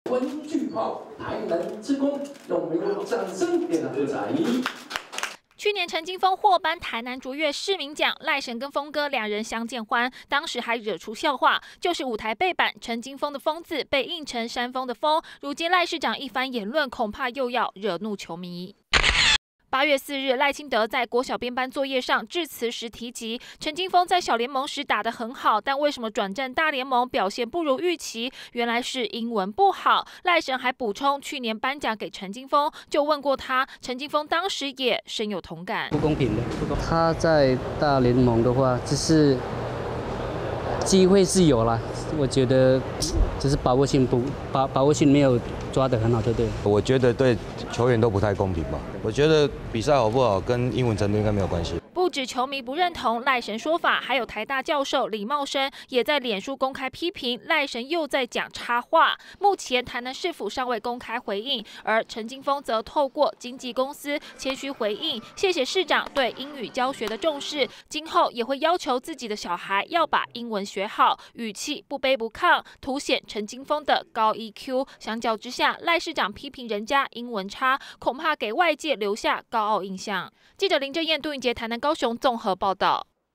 温巨炮，台南之光，让我们用掌声给他喝彩。 去年陈金锋获颁台南卓越市民奖，赖神跟锋哥两人相见欢，当时还惹出笑话，就是舞台背板陈金锋的锋字被印成山峰的峰。如今赖市长一番言论，恐怕又要惹怒球迷。8月4日，赖清德在国小编班作业上致辞时提及，陈金锋在小联盟时打得很好，但为什么转战大联盟表现不如预期？原来是英文不好。赖神还补充，去年颁奖给陈金锋，就问过他，陈金锋当时也深有同感。 不公平的，他在大联盟的话，就是机会是有啦，我觉得只是把握性没有抓得很好，对不对？ 我觉得对球员都不太公平吧。我觉得比赛好不好跟英文程度应该没有关系。 不止球迷不认同赖神说法，还有台大教授李茂生也在脸书公开批评赖神又在讲插话。目前台南市府尚未公开回应，而陈金锋则透过经纪公司谦虚回应，谢谢市长对英语教学的重视，今后也会要求自己的小孩要把英文学好，语气不卑不亢，凸显陈金锋的高 EQ。相较之下，赖市长批评人家英文差，恐怕给外界留下高傲印象。记者林正燕、杜云杰台南高雄综合报道。